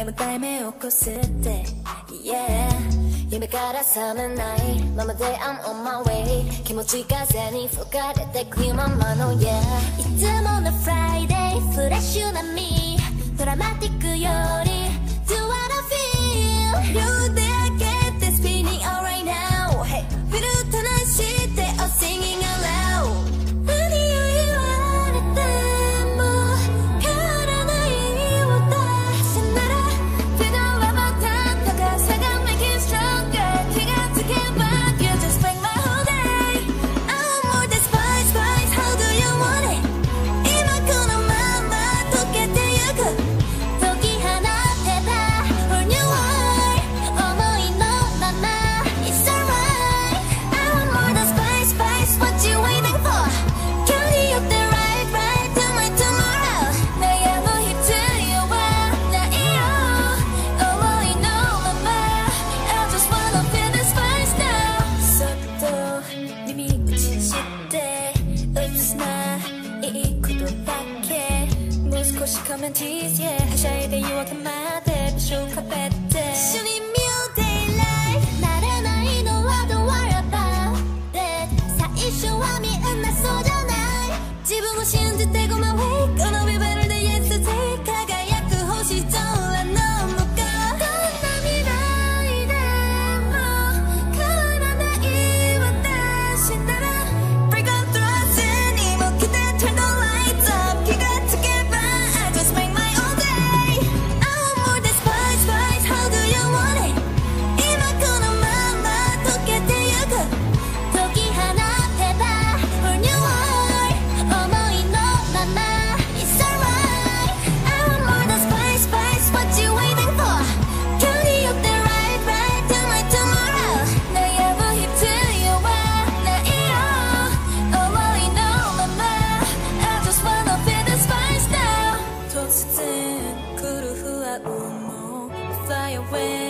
でも題名を起こすって Yeah 夢から覚めないままで I'm on my way 気持ち風に吹かれてくままの Yeah いつもの Friday フレッシュなmeドラマティックより Do what I feel 両手上げて Spinning all right now Hey フィルターなして Oh singing aloud 何を言われても変わらない私なら We don't love about that 高さが make it stronger 気がつけば You just make my whole day I want more than spice spice How do you want it 今このまま溶けてゆく解き放てば Whole new world 思いのまま It's alright I want more than spice spice What you waiting for 距離寄って right right to my tomorrow 悩む必要はないよ思いのまま I just wanna feel the spice now そっと耳打ちして映すないいことだけもう少しコメンティーズ Yeah はしゃいで夜明けまで場所をかべて一緒に New Daylight 慣れないのは Don't worry about it 最初はみんなそうじゃない自分を信じて Go my way このビバルで Yesterday 輝く星空の向こうこんな未来でも変わらない私なら Break out through us に向けて Turn the lights up 気がつけば I just make my own day I want more than spice spice How do you want it 今このまま溶けてゆく解き放てば Whole new world 思いのまま It's alright I want more than spice spice What you waiting for 距離寄って right right to my tomorrow 悩む必要はないよ思いのまま I just wanna feel the spice now 突然来る不安も Fly away